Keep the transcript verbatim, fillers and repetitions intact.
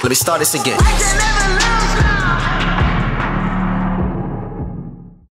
Let me start this again. I can never lose.